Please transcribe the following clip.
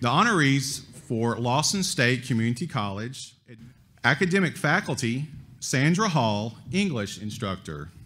The honorees for Lawson State Community College, academic faculty, Sandra Hall, English instructor.